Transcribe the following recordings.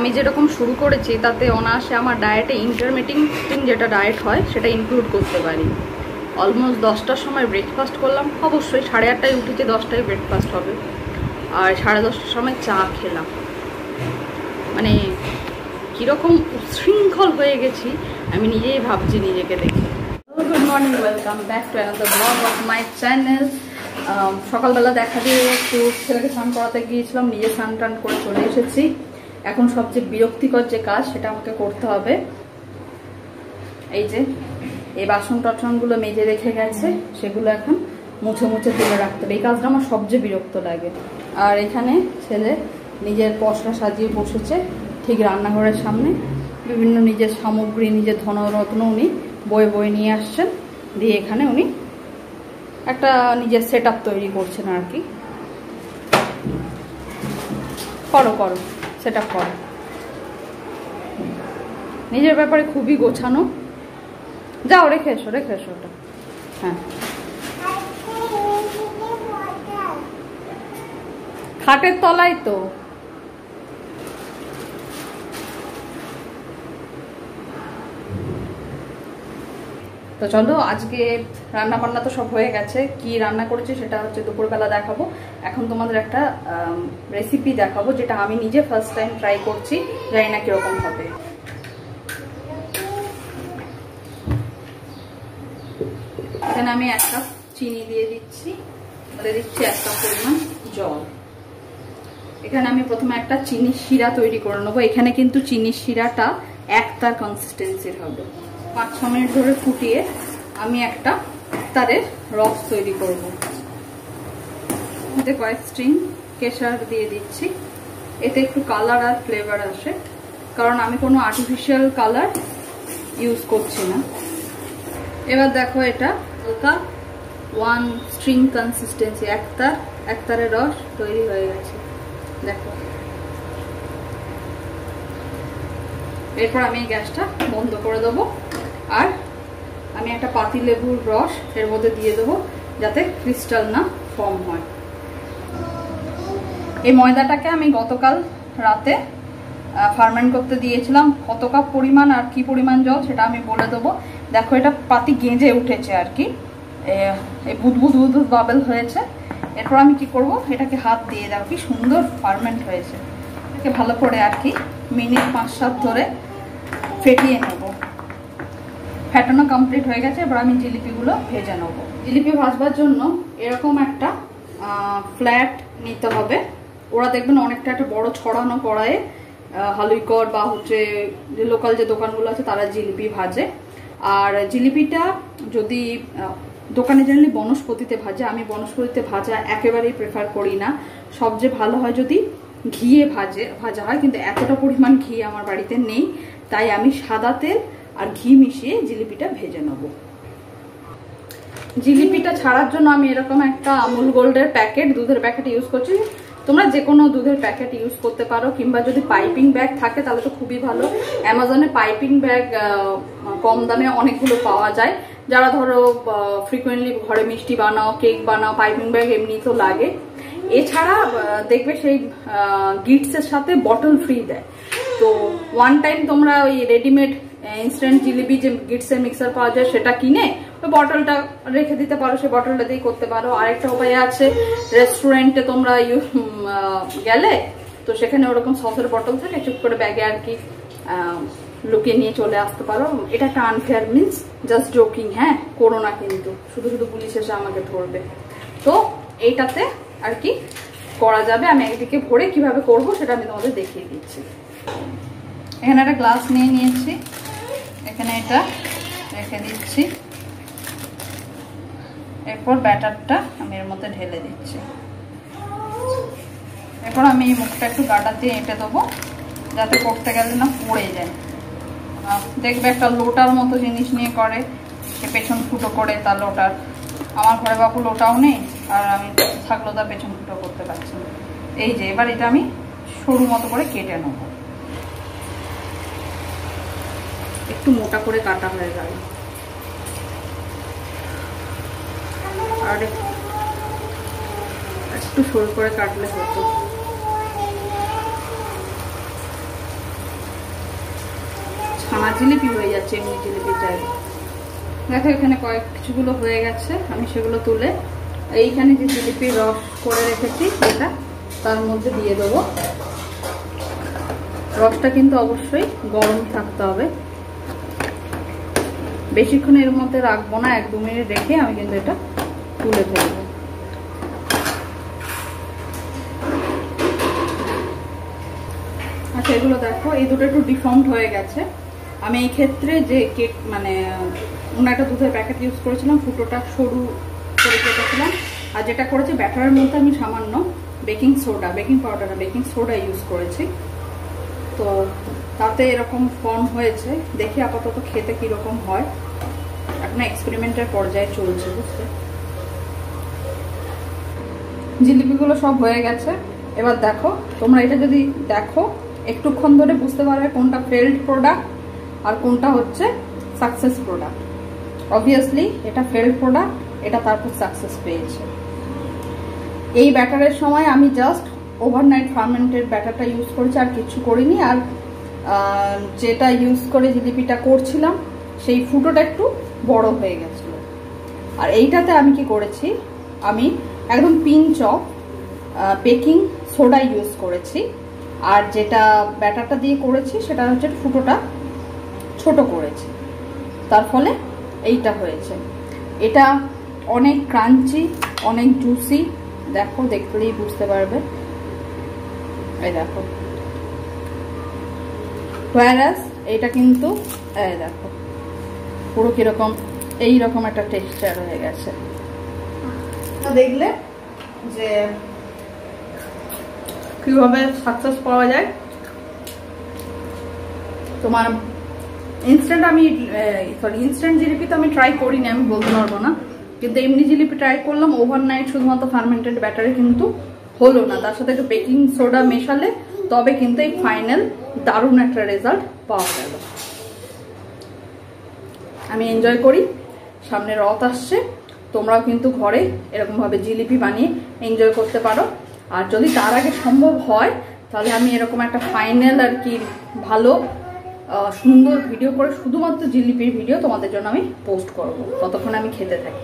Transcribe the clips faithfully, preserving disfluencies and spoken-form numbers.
আমি যেরকম শুরু করেছি তাতে অনায়াসে আমার ডায়েটে ইন্টারমিটিং যেটা ডায়েট হয় সেটা ইনক্লুড করতে পারি। অলমোস্ট দশটার সময় ব্রেকফাস্ট করলাম, অবশ্যই সাড়ে আটটায় উঠেছে, দশটায় ব্রেকফাস্ট হবে, আর সাড়ে দশটার সময় চা খেলাম। মানে কীরকম উশৃঙ্খল হয়ে গেছি আমি নিজেই ভাবছি নিজেকে দেখে। Good morning, welcome back to another blog of my channel. সকালবেলা দেখা দিয়ে একটু ছেলেকে স্নান করাতে গিয়েছিলাম, নিজে স্নান টান করে চলে এসেছি। এখন সবচেয়ে বিরক্তিকর যে কাজ সেটা আমাকে করতে হবে। এই যে এই বাসন টাসনগুলো মেজে রেখে গেছে, সেগুলো এখন মুছে মুছে তুলে রাখতে হবে। এই কাজটা আমার সবচেয়ে বিরক্ত লাগে। আর এখানে ছেলে নিজের পশরা সাজিয়ে বসেছে ঠিক রান্নাঘরের সামনে, বিভিন্ন নিজের সামগ্রী, নিজের ধনরত্ন উনি বয়ে বয়ে নিয়ে আসছেন, দিয়ে এখানে উনি একটা নিজের সেট আপ তৈরি করছেন আর কি। করো করো সেট আপ করো। নিজের ব্যাপারে খুবই গোছানো। যাও রেখে এসো, রেখে এসো ওটা। হ্যাঁ, খাটের তলায় তো। তো চলো, আজকে রান্না বান্না তো সব হয়ে গেছে। কি রান্না করেছি সেটা হচ্ছে দুপুরবেলা দেখাবো। এখন তোমাদের একটা রেসিপি দেখাবো যেটা আমি নিজে ফার্স্ট টাইম ট্রাই করছি, জানি না কিরকম হবে। এখানে আমি এক কাপ চিনি দিয়ে দিচ্ছি, দিয়ে দিচ্ছি এক কাপ পরিমাণ জল। এখানে আমি প্রথমে একটা চিনির শিরা তৈরি করে নেবো। এখানে কিন্তু চিনির শিরাটা একতার কনসিস্টেন্সির হবে। পাঁচ ছ মিনিট ধরে ফুটিয়ে আমি একটা একতারের রস তৈরি করব। এতে কয়েক স্ট্রিং কেশর দিয়ে দিচ্ছি, এতে একটু কালার আর ফ্লেভার আসে, কারণ আমি কোনো আর্টিফিশিয়াল কালার ইউজ করছি না। এবার দেখো, এটা হালকা ওয়ান স্ট্রিং কনসিস্টেন্সি একতার একতারের রস তৈরি হয়ে গেছে, দেখো। এরপর আমি গ্যাসটা বন্ধ করে দেবো, আর আমি একটা পাতি লেবুর রস এর মধ্যে দিয়ে দেবো যাতে ক্রিস্টাল না ফর্ম হয়। এই ময়দাটাকে আমি গতকাল রাতে ফার্মেন্ট করতে দিয়েছিলাম। কত কাপ পরিমাণ আর কি পরিমাণ জল সেটা আমি বলে দেবো। দেখো, এটা পাতি গেঁজে উঠেছে আর কি, এই বুদবুদ বুদবুদ বাবেল হয়েছে। এরপর আমি কি করব, এটাকে হাত দিয়ে দেখো কি সুন্দর ফার্মেন্ট হয়েছে। এটাকে ভালো করে আর কি মিনিট পাঁচ সাত ধরে ফেটিয়ে নেব। ফেটানো কমপ্লিট হয়ে গেছে। এবার আমি জিলিপিগুলো ভেজে নেব। জিলিপি ভাজবার জন্য এরকম একটা ফ্ল্যাট নিতে হবে। ওরা দেখবেন অনেকটা একটা বড় ছড়ানো কড়াইয়ে হালুইকর বা হচ্ছে যে লোকাল যে দোকানগুলো আছে তারা জিলিপি ভাজে। আর জিলিপিটা যদি দোকানে জেনারেলি বনস্পতিতে ভাজে, আমি বনস্পতিতে ভাজা একেবারেই প্রেফার করি না। সবচেয়ে ভালো হয় যদি ঘিয়ে ভাজে ভাজা হয়, কিন্তু এতটা পরিমাণ ঘি আমার বাড়িতে নেই, তাই আমি সাদা তেল আর ঘি মিশিয়ে জিলিপিটা ভেজে নেব। জিলিপিটা ছাড়ার জন্য আমি এরকম একটা আমুল গোল্ডের প্যাকেট, দুধের প্যাকেট ইউজ করছি। তোমরা যে কোনো দুধের প্যাকেট ইউজ করতে পারো, কিংবা যদি পাইপিং ব্যাগ থাকে তাহলে তো খুবই ভালো। অ্যামাজনে পাইপিং ব্যাগ কম দামে অনেকগুলো পাওয়া যায়। যারা ধরো ফ্রিকুয়েন্টলি ঘরে মিষ্টি বানাও, কেক বানাও, পাইপিং ব্যাগ এমনি তো লাগে। এছাড়া দেখবে সেই গিটসের সাথে বটল ফ্রি দেয়। তো ওয়ান টাইম তোমরা ওই রেডিমেড ইনস্ট্যান্ট জিলিপি যে গিটসের মিক্সার পাওয়া যায় সেটা কিনে ওই বটলটা রেখে দিতে পারো, সেই বটলটা দিয়েই করতে পারো। আরেকটা উপায় আছে, রেস্টুরেন্টে তোমরা গেলে তো সেখানে ওরকম সসের বটল থাকে, চুপ করে ব্যাগে আর কি লুকিয়ে নিয়ে চলে আসতে পারো। এটা একটা আনফেয়ার মিন্স, জাস্ট জোকিং, হ্যাঁ, করো না কিন্তু, শুধু শুধু পুলিশ এসে আমাকে ধরবে। তো এইটাতে আর কি করা যাবে। আমি একদিকে ভরে কিভাবে করব সেটা আমি তোমাদের দেখিয়ে দিচ্ছি। এখানে একটা গ্লাস নিয়ে নিয়েছি, এখানে এটা রেখে দিচ্ছি। এরপর ব্যাটারটা আমি এর মধ্যে ঢেলে দিচ্ছি। এরপর আমি এই মুখটা একটু গাটা দিয়ে এঁটে দেবো, যাতে করতে গেলে না পড়ে যায়। দেখবে একটা লোটার মতো জিনিস নিয়ে করে, পেছন ফুটো করে তার লোটার। আমার ঘরে বাবু লোটাও নেই, আর আমি থাকলেও তার পেছন ফুটো করতে পারছি না। এই যে এবার এটা আমি সরু মতো করে কেটে নেব। একটু মোটা করে কাটা হয়ে গেল, আর একটু সরু করে কাটলে হতো। জিলিপি হয়ে যাচ্ছে এমনি জিলিপির জায়গায়। দেখো এখানে কয়েক কিছুগুলো হয়ে গেছে, আমি সেগুলো তুলে এইখানে যে জিলিপির রস করে রেখেছি এটা তার মধ্যে দিয়ে দেবো। রসটা কিন্তু অবশ্যই গরম থাকতে হবে, বেশিক্ষণ এর মধ্যে রাখবো না, এক দু মিনিট রেখে আমি কিন্তু এটা তুলে ফেলবো। আচ্ছা এগুলো দেখো এই দুটো একটু ডিফর্মড হয়ে গেছে। আমি এই ক্ষেত্রে যে কেক মানে অন্য একটা দুধের প্যাকেট ইউজ করেছিলাম, ফুটোটা সরু করে কেটেছিলাম, আর যেটা করেছি ব্যাটারের মধ্যে আমি সামান্য baking soda, baking powder baking soda use করেছি, তো তাতে এরকম ফর্ম হয়েছে। দেখি আপাতত খেতে কিরকম হয়, এখন এক্সপেরিমেন্টের পর্যায়ে চলছে বুঝতে। জিলিপিগুলো সব হয়ে গেছে। এবার দেখো তোমরা এটা যদি দেখো একটুক্ষণ ধরে বুঝতে পারবে কোনটা ফেল্ড প্রোডাক্ট আর কোনটা হচ্ছে সাকসেস প্রোডাক্ট। অবভিয়াসলি এটা ফেল্ড প্রোডাক্ট, এটা তারপর সাকসেস পেয়েছে। এই ব্যাটারের সময় আমি জাস্ট ওভারনাইট ফার্মেন্টেড ব্যাটারটা ইউজ করেছি, আর কিছু করিনি। আর যেটা ইউজ করে জিলিপিটা করছিলাম সেই ফুটোটা একটু বড় হয়ে গেছিল। আর এইটাতে আমি কি করেছি, আমি একদম pinch of baking soda use করেছি, আর যেটা ব্যাটারটা দিয়ে করেছি সেটা হচ্ছে ফুটোটা ছোট করেছি, তার ফলে এইটা হয়েছে। এটা অনেক ক্রাঞ্চি, অনেক জুসি, দেখো দেখলেই বুঝতে পারবে। এই দেখো, হোয়ারাস এটা কিন্তু এই দেখো পুরো কিরকম এইরকম একটা টেক্সচার হয়ে গেছে। দেখলে যে কিভাবে সাকসেস পাওয়া যায়। তোমার ইনস্ট্যান্ট আমি সরি ইনস্ট্যান্ট জিলিপি তো আমি ট্রাই করিনি, আমি বলতে পারবো না, কিন্তু এমনি জিলিপি ট্রাই করলাম ওভারনাইট শুধুমাত্র ফার্মেন্টেড ব্যাটারে, কিন্তু হলো না। তার সাথে একটু বেকিং সোডা মেশালে তবে কিন্তু এই ফাইনাল দারুণ একটা রেজাল্ট পাওয়া গেল। আমি এনজয় করি, সামনে রথ আসছে, তোমরাও কিন্তু ঘরে এরকমভাবে জিলিপি বানিয়ে এনজয় করতে পারো। আর যদি তার আগে সম্ভব হয় তাহলে আমি এরকম একটা ফাইনাল আর কি ভালো সুন্দর ভিডিও করে শুধুমাত্র জিলিপির ভিডিও তোমাদের জন্য আমি পোস্ট করব, ততক্ষণ আমি খেতে থাকি।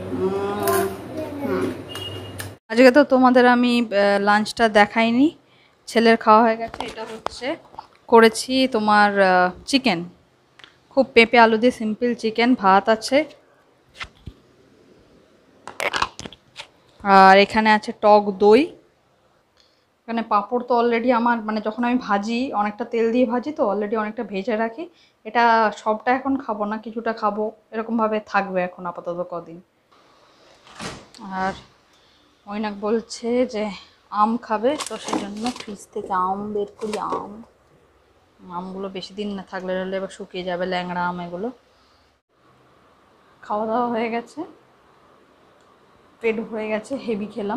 আজকে তো তোমাদের আমি লাঞ্চটা দেখাইনি, ছেলের খাওয়া হয়ে গেছে। এটা হচ্ছে করেছি তোমার চিকেন, খুব পেঁপে আলু দিয়ে সিম্পল চিকেন, ভাত আছে, আর এখানে আছে টক দই, এখানে পাঁপড় তো অলরেডি আমার মানে যখন আমি ভাজি অনেকটা তেল দিয়ে ভাজি তো অলরেডি অনেকটা ভেজে রাখি। এটা সবটা এখন খাবো না, কিছুটা খাবো, এরকমভাবে থাকবে এখন আপাতত কদিন। আর মৈনাক বলছে যে আম খাবে, তো সেই জন্য ফ্রিজ থেকে আম বের করি। আম আমগুলো বেশি দিন না থাকলে হলে এবার শুকিয়ে যাবে, ল্যাংড়া আম এগুলো। খাওয়া দাওয়া হয়ে গেছে, পেট ভরে গেছে, হেভি খেলাম।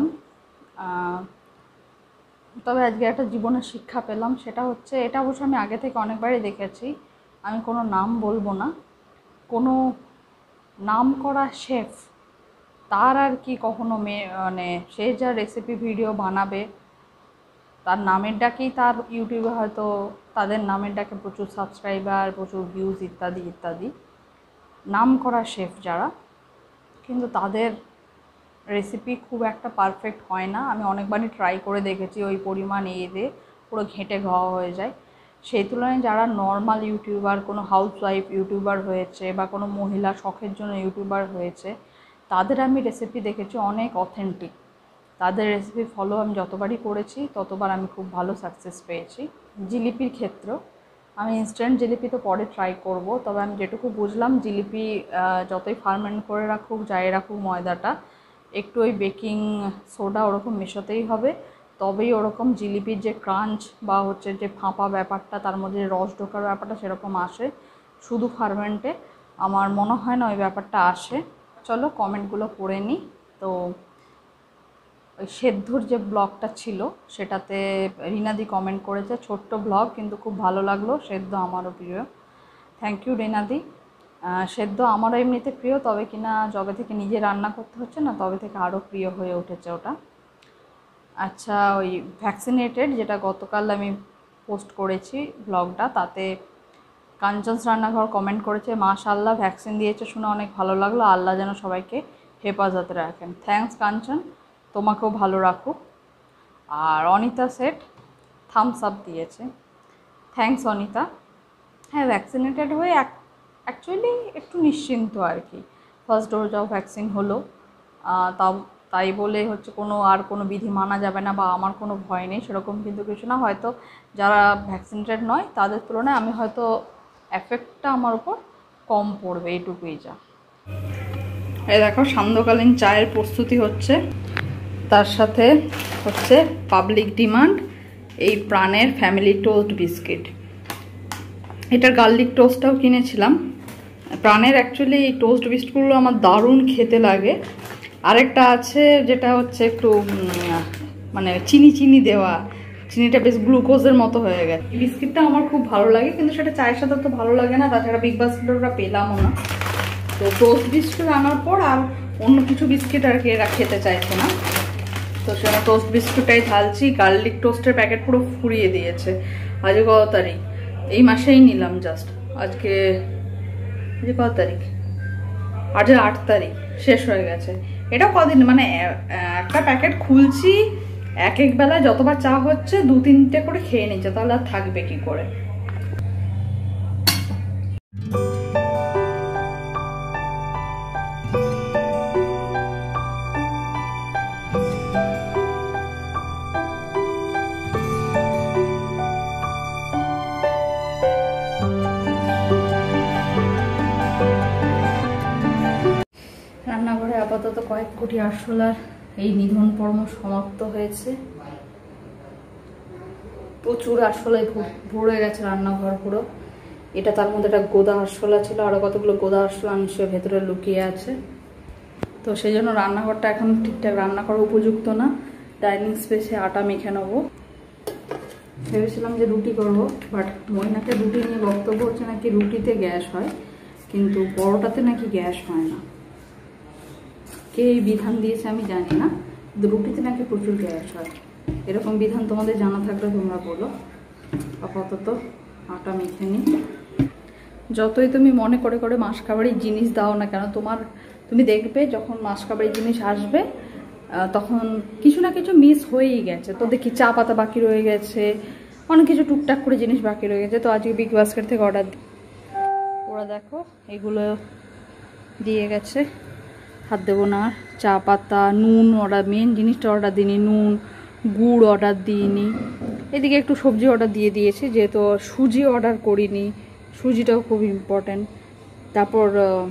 তবে আজকে একটা জীবনের শিক্ষা পেলাম, সেটা হচ্ছে, এটা অবশ্য আমি আগে থেকে অনেকবারই দেখেছি, আমি কোনো নাম বলবো না, কোনো নাম করা শেফ তার আর কি কখনো মেয়ে মানে সে যা রেসিপি ভিডিও বানাবে তার নামের ডাকেই তার ইউটিউবে হয়তো তাদের নামের ডাকে প্রচুর সাবস্ক্রাইবার, প্রচুর ভিউজ ইত্যাদি ইত্যাদি, নাম করা শেফ যারা, কিন্তু তাদের রেসিপি খুব একটা পারফেক্ট হয় না। আমি অনেকবারই ট্রাই করে দেখেছি, ওই পরিমাণ এ দিয়ে পুরো ঘেঁটে খাওয়া হয়ে যায়। সেই তুলনায় যারা নর্মাল ইউটিউবার, কোনো হাউসওয়াইফ ইউটিউবার হয়েছে বা কোনো মহিলা শখের জন্য ইউটিউবার হয়েছে, তাদের আমি রেসিপি দেখেছি অনেক অথেন্টিক। তাদের রেসিপি ফলো আমি যতবারই করেছি ততবার আমি খুব ভালো সাকসেস পেয়েছি। জিলিপির ক্ষেত্র আমি ইনস্ট্যান্ট জিলিপি তো পরে ট্রাই করব, তবে আমি যেটুকু বুঝলাম জিলিপি যতই ফার্মেন্ট করে রাখুক যাই রাখুক ময়দাটা, একটু ওই বেকিং সোডা ওরকম মেশাতেই হবে, তবেই ওরকম জিলিপির যে ক্রাঞ্চ বা হচ্ছে যে ফাঁপা ব্যাপারটা, তার মধ্যে রস ঢোকার ব্যাপারটা সেরকম আসে। শুধু ফার্মেন্টে আমার মনে হয় না ওই ব্যাপারটা আসে। চলো কমেন্টগুলো পড়ে নিই। তো ওই সেদ্ধর যে ব্লগটা ছিল সেটাতে রিনাদি কমেন্ট করেছে, ছোট্ট ব্লগ কিন্তু খুব ভালো লাগলো, সেদ্ধ আমারও প্রিয়। থ্যাংক ইউ রিনাদি। সেদ্ধ আমারও এমনিতে প্রিয়, তবে কিনা যবে থেকে নিজে রান্না করতে হচ্ছে না তবে থেকে আরও প্রিয় হয়ে উঠেছে ওটা। আচ্ছা, ওই ভ্যাকসিনেটেড যেটা গতকাল আমি পোস্ট করেছি ব্লগটা, তাতে কাঞ্চনস রান্নাঘর কমেন্ট করেছে মাশাআল্লাহ ভ্যাকসিন দিয়েছে শুনে অনেক ভালো লাগলো, আল্লাহ যেন সবাইকে হেফাজতে রাখেন। থ্যাঙ্কস কাঞ্চন, তোমাকেও ভালো রাখুক। আর অনিতা সেট থামস আপ দিয়েছে, থ্যাঙ্কস অনিতা। হ্যাঁ ভ্যাকসিনেটেড হয়ে এক অ্যাকচুয়ালি একটু নিশ্চিন্ত আর কি, ফার্স্ট ডোজটাও ভ্যাকসিন হলো, তাও তাই বলে হচ্ছে কোনো আর কোনো বিধি মানা যাবে না বা আমার কোনো ভয় নেই সেরকম কিন্তু কিছু না। হয়তো যারা ভ্যাকসিনেটেড নয় তাদের তুলনায় আমি হয়তো এফেক্টটা আমার উপর কম পড়বে, এইটুকুই যা। এই দেখো সান্ধ্যকালীন চায়ের প্রস্তুতি হচ্ছে, তার সাথে হচ্ছে পাবলিক ডিমান্ড এই প্রাণের ফ্যামিলি টোস্ট বিস্কিট। এটার গার্লিক টোস্টটাও কিনেছিলাম। প্রাণের অ্যাকচুয়ালি এই টোস্ট বিস্কুটগুলো আমার দারুণ খেতে লাগে। আরেকটা আছে যেটা হচ্ছে একটু মানে চিনি চিনি দেওয়া, চিনিটা বেশ গ্লুকোজের মতো হয়ে গেছে। এই বিস্কিটটা আমার খুব ভালো লাগে, কিন্তু সেটা চায়ের সাথে তো ভালো লাগে না, তাছাড়া বিগ বাস্কেটটা পেলামও না। তো টোস্ট বিস্কুট আনার পর আর অন্য কিছু বিস্কিট আর কি এরা খেতে চাইছে না, তো সেটা টোস্ট বিস্কুটটাই ঢালছি। গার্লিক টোস্টের প্যাকেট পুরো ফুরিয়ে দিয়েছে। আজকে কত তারিখ? এই মাসেই নিলাম জাস্ট, আজকে আজকে কত তারিখ? আজকে আট তারিখ, শেষ হয়ে গেছে। এটা কদিন মানে একটা প্যাকেট খুলছি, এক এক বেলায় যতবার চা হচ্ছে দু তিনটে করে খেয়ে নিচ্ছে, তাহলে আর থাকবে কি করে। রান্নাঘরে আপাতত কয়েক কোটি আরশোলার এই নিধন পর্ব সমাপ্ত হয়েছে। প্রচুর আরশোলায় ভরে গেছে রান্নাঘর পুরো। এটা তার মধ্যে একটা গোদা আরশোলা ছিল, আরো কতগুলো গোদা আরশোলা নিশ্চয়ই ভেতরে লুকিয়ে আছে। তো সেই জন্য রান্নাঘরটা এখন ঠিকঠাক রান্না করা উপযুক্ত না। ডাইনিং স্পেসে আটা মেখে নেবো। ভেবেছিলাম যে রুটি করবো, বাট মহিনাকে রুটি নিয়ে বক্তব্য হচ্ছে নাকি রুটিতে গ্যাস হয়, কিন্তু পরোটাতে নাকি গ্যাস হয় না। কে এই বিধান দিয়েছে আমি জানি না, কিন্তু রুটিতে নাকি প্রচুর গ্যাস হয়। এরকম বিধান তোমাদের জানা থাকলে তোমরা বলো। আপাতত আটা মেখে নিই। যতই তুমি মনে করে করে মাসকাবাড়ির জিনিস দাও না কেন, তোমার তুমি দেখবে যখন মাসকাবাড়ির জিনিস আসবে তখন কিছু না কিছু মিস হয়েই গেছে। তো দেখি চা পাতা বাকি রয়ে গেছে, অনেক কিছু টুকটাক করে জিনিস বাকি রয়ে গেছে। তো আজকে বিগ বাস্কেট থেকে অর্ডার দিই। ওরা দেখো এগুলো দিয়ে গেছে, হাত দেবো না। চা পাতা, নুন অর্ডার, মেন জিনিসটা অর্ডার দিইনি, নুন গুড় অর্ডার দিইনি। এদিকে একটু সবজি অর্ডার দিয়ে দিয়েছি, যেহেতু সুজি অর্ডার করিনি, সুজিটাও খুব ইম্পর্ট্যান্ট। তারপর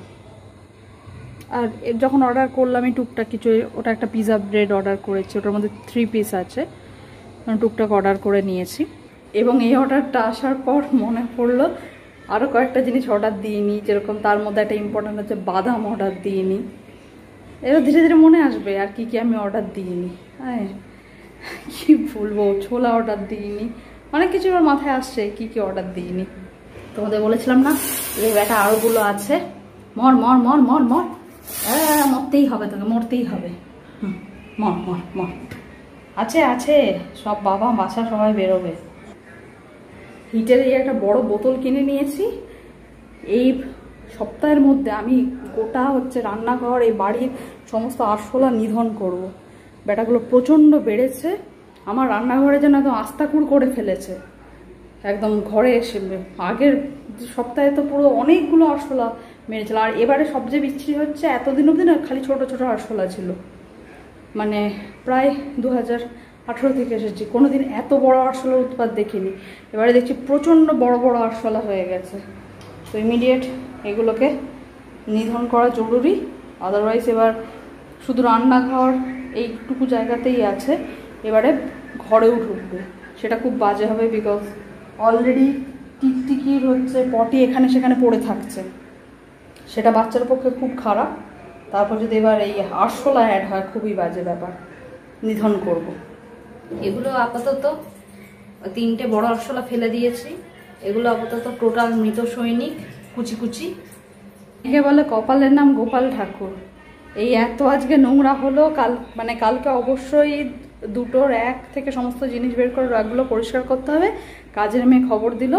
আর যখন অর্ডার করলাম আমি টুকটাক কিছু, ওটা একটা পিৎজা ব্রেড অর্ডার করেছি, ওটার মধ্যে থ্রি পিস আছে, টুকটাক অর্ডার করে নিয়েছি। এবং এই অর্ডারটা আসার পর মনে পড়লো আরও কয়েকটা জিনিস অর্ডার দিইনি, যেরকম তার মধ্যে একটা ইম্পর্ট্যান্ট হচ্ছে বাদাম অর্ডার দিইনি। এবার ধীরে ধীরে মনে আসবে আর কি কি আমি অর্ডার দিইনি। হ্যাঁ কি বলবো, ছোলা অর্ডার দিইনি, অনেক কিছু আমার মাথায় আসছে কি কি অর্ডার দিইনি। তোমাদের বলেছিলাম না এই ব্যাটা আরোগুলো আছে, মর মর মর মর মর মরতেই হবে, তোকে মরতেই হবে, হুম মর মর মর আছে আছে সব। বাবা বাসা সবাই বেরোবে। হিটের এই একটা বড় বোতল কিনে নিয়েছি। এই সপ্তাহের মধ্যে আমি গোটা হচ্ছে রান্নাঘর এই বাড়ির সমস্ত আরশোলা নিধন করব। ব্যাটাগুলো প্রচণ্ড বেড়েছে, আমার রান্নাঘরে যেন একদম আস্তাকুড় করে ফেলেছে একদম ঘরে এসে। আগের সপ্তাহে তো পুরো অনেকগুলো আরশোলা মেরেছিল, আর এবারে সবচেয়ে বিচ্ছিরি হচ্ছে এতদিন অবধি না খালি ছোট ছোট আরশোলা ছিল। মানে প্রায় দু হাজার আঠেরো থেকে এসেছি, কোনোদিন এত বড় আরশোলার উৎপাত দেখিনি। এবারে দেখছি প্রচণ্ড বড় বড় আরশোলা হয়ে গেছে। তো ইমিডিয়েট এগুলোকে নিধন করা জরুরি, আদারওয়াইজ এবার শুধু রান্নাঘর এইটুকু জায়গাতেই আছে, এবারে ঘরেও ঢুকবে, সেটা খুব বাজে হবে। বিকজ অলরেডি টিকটিকির হচ্ছে পটি এখানে সেখানে পড়ে থাকছে, সেটা বাচ্চার পক্ষে খুব খারাপ। তারপর যদি এবার এই আরশোলা অ্যাড হয় খুবই বাজে ব্যাপার, নিধন করব। এগুলো আপাতত তিনটে বড় আরশোলা ফেলে দিয়েছি, এগুলো আপাতত টোটাল মৃত সৈনিক কুচি কুচি। একে বলে কপালের নাম গোপাল ঠাকুর। এই এত আজকে নোংরা হলো, কাল মানে কালকে অবশ্যই দুটোর এক থেকে সমস্ত জিনিস বের করে রাখগুলো পরিষ্কার করতে হবে। কাজের মেয়ে খবর দিল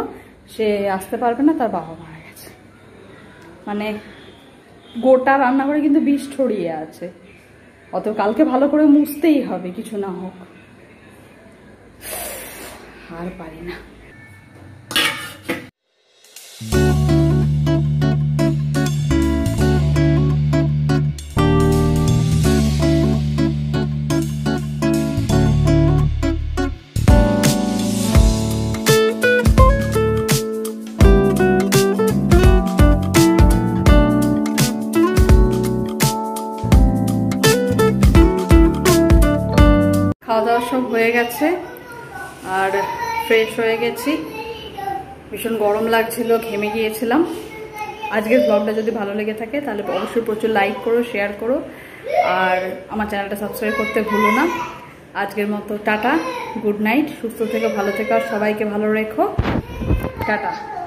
সে আসতে পারবে না, তার বাবা মারা গেছে। মানে গোটা রান্নাঘরে কিন্তু বিষ ছড়িয়ে আছে, অত কালকে ভালো করে মুছতেই হবে কিছু না হোক। আর পারি না। খাওয়া দাওয়া সব হয়ে গেছে আর ফ্রেশ হয়ে গেছি। ভীষণ গরম লাগছিল, ঘেমে গিয়েছিলাম। আজকের ব্লগটা যদি ভালো লেগে থাকে তাহলে অবশ্যই প্রচুর লাইক করো, শেয়ার করো, আর আমার চ্যানেলটা সাবস্ক্রাইব করতে ভুলো না। আজকের মতো টাটা, গুড নাইট, সুস্থ থেকো, ভালো থেকো, আর সবাইকে ভালো রেখো। টাটা।